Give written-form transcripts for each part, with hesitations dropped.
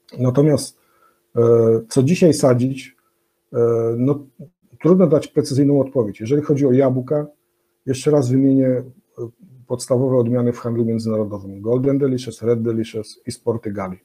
Natomiast co dzisiaj sadzić, no trudno dać precyzyjną odpowiedź. Jeżeli chodzi o jabłka, jeszcze raz wymienię podstawowe odmiany w handlu międzynarodowym: Golden Delicious, Red Delicious i Sporty Gali.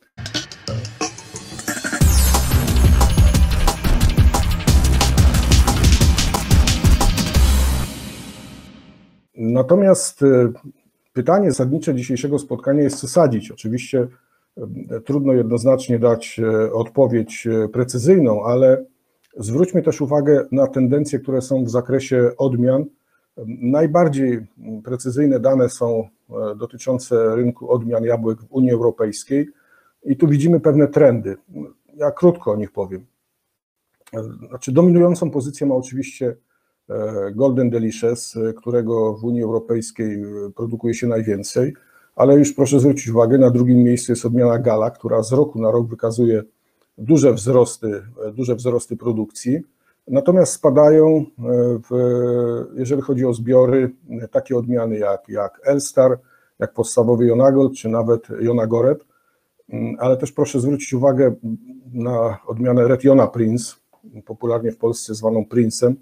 Natomiast pytanie zasadnicze dzisiejszego spotkania jest, co sadzić. Oczywiście trudno jednoznacznie dać odpowiedź precyzyjną, ale zwróćmy też uwagę na tendencje, które są w zakresie odmian. Najbardziej precyzyjne dane są dotyczące rynku odmian jabłek w Unii Europejskiej i tu widzimy pewne trendy. Ja krótko o nich powiem. Znaczy, dominującą pozycję ma oczywiście Golden Delicious, którego w Unii Europejskiej produkuje się najwięcej, ale już proszę zwrócić uwagę, na drugim miejscu jest odmiana Gala, która z roku na rok wykazuje duże wzrosty produkcji, natomiast spadają, jeżeli chodzi o zbiory, takie odmiany jak Elstar, jak podstawowy Jonagold, czy nawet Jonagoret, ale też proszę zwrócić uwagę na odmianę Red Jona Prince, popularnie w Polsce zwaną Princem,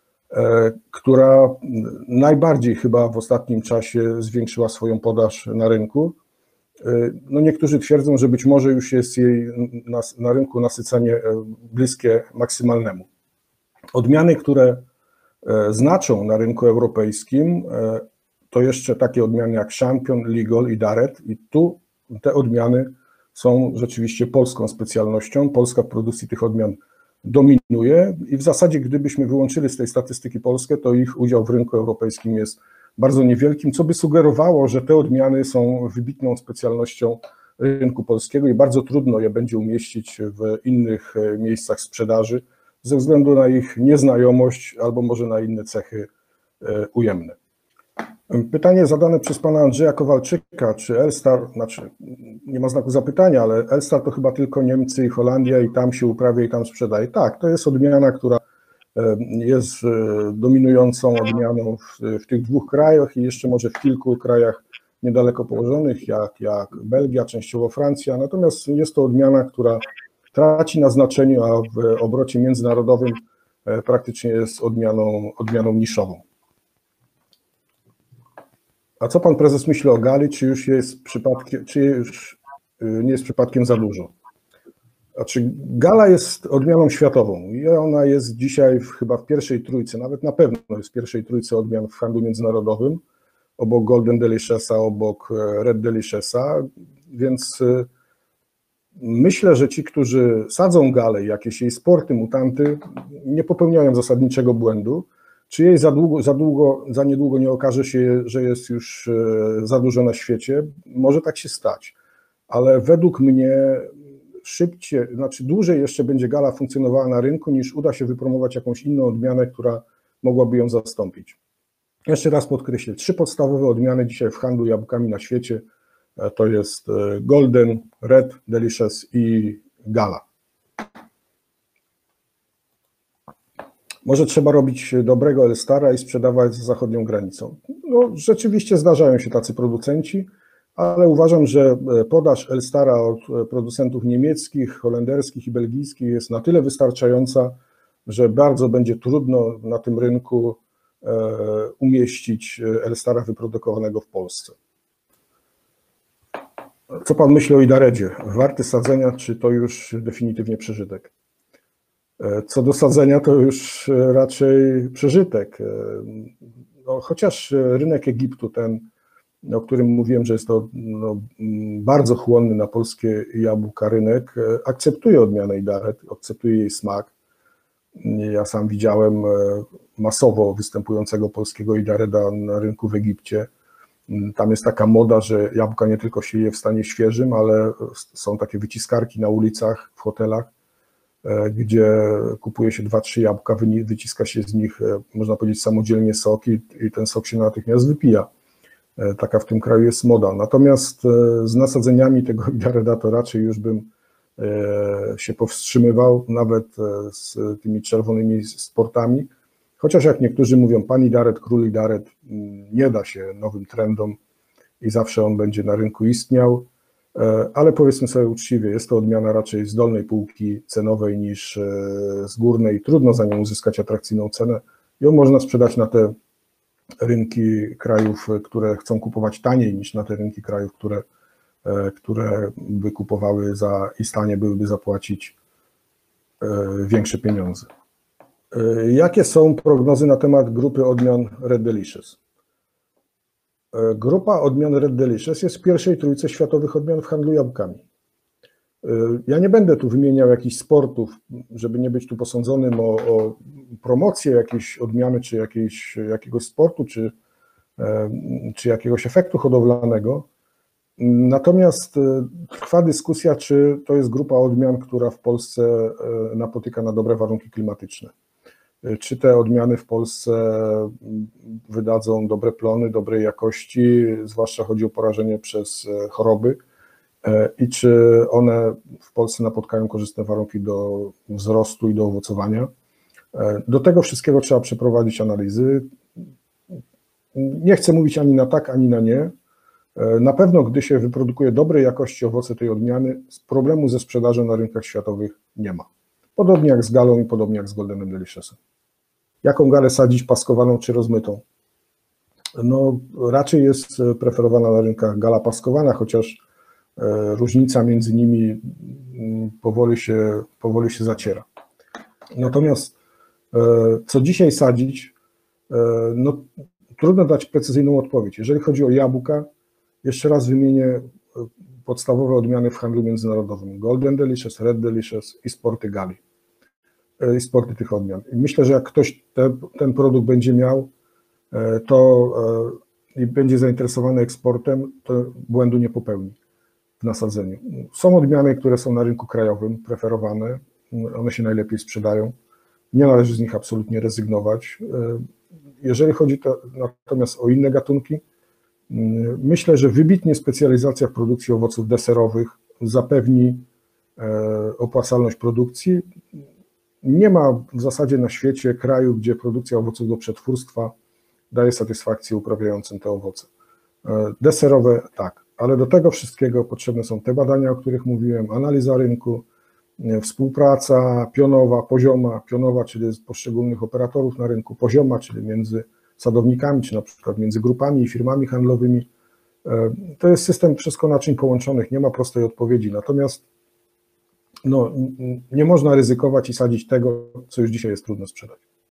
która najbardziej chyba w ostatnim czasie zwiększyła swoją podaż na rynku. No niektórzy twierdzą, że być może już jest jej na rynku nasycenie bliskie maksymalnemu. Odmiany, które znaczą na rynku europejskim, to jeszcze takie odmiany jak Champion, Legal i Daret, i tu te odmiany są rzeczywiście polską specjalnością. Polska w produkcji tych odmian dominuje i w zasadzie gdybyśmy wyłączyli z tej statystyki Polskę, to ich udział w rynku europejskim jest bardzo niewielkim, co by sugerowało, że te odmiany są wybitną specjalnością rynku polskiego i bardzo trudno je będzie umieścić w innych miejscach sprzedaży ze względu na ich nieznajomość albo może na inne cechy ujemne. Pytanie zadane przez pana Andrzeja Kowalczyka, czy Elstar, znaczy nie ma znaku zapytania, ale Elstar to chyba tylko Niemcy i Holandia i tam się uprawia i tam sprzedaje. Tak, to jest odmiana, która jest dominującą odmianą w tych dwóch krajach i jeszcze może w kilku krajach niedaleko położonych, jak Belgia, częściowo Francja, natomiast jest to odmiana, która traci na znaczeniu, a w obrocie międzynarodowym praktycznie jest odmianą niszową. A co pan prezes myśli o Gali? Czy już nie jest przypadkiem za dużo? Znaczy, Gala jest odmianą światową i ona jest dzisiaj chyba w pierwszej trójce, nawet na pewno jest w pierwszej trójce odmian w handlu międzynarodowym, obok Golden Deliciousa, obok Red Deliciousa, więc myślę, że ci, którzy sadzą Galę, jakieś jej sporty, mutanty, nie popełniają zasadniczego błędu. Czy jej za niedługo nie okaże się, że jest już za dużo na świecie? Może tak się stać, ale według mnie szybciej, znaczy dłużej jeszcze będzie Gala funkcjonowała na rynku, niż uda się wypromować jakąś inną odmianę, która mogłaby ją zastąpić. Jeszcze raz podkreślę, 3 podstawowe odmiany dzisiaj w handlu jabłkami na świecie to jest Golden, Red Delicious i Gala. Może trzeba robić dobrego Elstara i sprzedawać za zachodnią granicą. No, rzeczywiście zdarzają się tacy producenci, ale uważam, że podaż Elstara od producentów niemieckich, holenderskich i belgijskich jest na tyle wystarczająca, że bardzo będzie trudno na tym rynku umieścić Elstara wyprodukowanego w Polsce. Co pan myśli o Idaredzie? Warty sadzenia, czy to już definitywnie przeżytek? Co do sadzenia, to już raczej przeżytek. No, chociaż rynek Egiptu, ten, o którym mówiłem, że jest to bardzo chłonny na polskie jabłka rynek, akceptuje odmianę Idaret, akceptuje jej smak. Ja sam widziałem masowo występującego polskiego Idareda na rynku w Egipcie. Tam jest taka moda, że jabłka nie tylko się je w stanie świeżym, ale są takie wyciskarki na ulicach, w hotelach, gdzie kupuje się 2-3 jabłka, wyciska się z nich, można powiedzieć, samodzielnie sok i ten sok się natychmiast wypija. Taka w tym kraju jest moda. Natomiast z nasadzeniami tego Idareda to raczej już bym się powstrzymywał, nawet z tymi czerwonymi sportami. Chociaż jak niektórzy mówią, pan Idaret, król Idaret, nie da się nowym trendom i zawsze on będzie na rynku istniał. ale powiedzmy sobie uczciwie, jest to odmiana raczej z dolnej półki cenowej niż z górnej. Trudno za nią uzyskać atrakcyjną cenę. Ją można sprzedać na te rynki krajów, które chcą kupować taniej, niż na te rynki krajów, które by kupowały i stanie byłyby zapłacić większe pieniądze. Jakie są prognozy na temat grupy odmian Red Delicious? Grupa odmian Red Delicious jest w pierwszej trójce światowych odmian w handlu jabłkami. Ja nie będę tu wymieniał jakichś sportów, żeby nie być tu posądzonym o promocję jakiejś odmiany, czy jakiegoś sportu, czy jakiegoś efektu hodowlanego. Natomiast trwa dyskusja, czy to jest grupa odmian, która w Polsce napotyka na dobre warunki klimatyczne. Czy te odmiany w Polsce wydadzą dobre plony, dobrej jakości, zwłaszcza chodzi o porażenie przez choroby, i czy one w Polsce napotkają korzystne warunki do wzrostu i do owocowania. Do tego wszystkiego trzeba przeprowadzić analizy. Nie chcę mówić ani na tak, ani na nie. Na pewno, gdy się wyprodukuje dobrej jakości owoce tej odmiany, problemu ze sprzedażą na rynkach światowych nie ma. Podobnie jak z galą i podobnie jak z Goldenem Deliciousem. Jaką galę sadzić, paskowaną czy rozmytą? No, raczej jest preferowana na rynkach gala paskowana, chociaż różnica między nimi powoli się zaciera. Natomiast co dzisiaj sadzić? No, trudno dać precyzyjną odpowiedź. Jeżeli chodzi o jabłka, jeszcze raz wymienię podstawowe odmiany w handlu międzynarodowym. Golden Delicious, Red Delicious i sporty gali. I sporty tych odmian. I myślę, że jak ktoś ten produkt będzie miał, i będzie zainteresowany eksportem, to błędu nie popełni w nasadzeniu. Są odmiany, które są na rynku krajowym preferowane, one się najlepiej sprzedają. Nie należy z nich absolutnie rezygnować. Jeżeli chodzi natomiast o inne gatunki, myślę, że wybitnie specjalizacja w produkcji owoców deserowych zapewni opłacalność produkcji. Nie ma w zasadzie na świecie kraju, gdzie produkcja owoców do przetwórstwa daje satysfakcję uprawiającym te owoce. Deserowe tak, ale do tego wszystkiego potrzebne są te badania, o których mówiłem, analiza rynku, współpraca pionowa, pozioma, pionowa, czyli z poszczególnych operatorów na rynku, pozioma, czyli między sadownikami, czy na przykład między grupami i firmami handlowymi. To jest system wszystko naczyń połączonych, nie ma prostej odpowiedzi, natomiast no, nie można ryzykować i sadzić tego, co już dzisiaj jest trudno sprzedać.